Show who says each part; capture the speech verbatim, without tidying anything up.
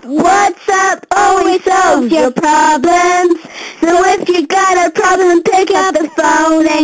Speaker 1: What's up always solves your problems. So if you got a problem, pick up the phone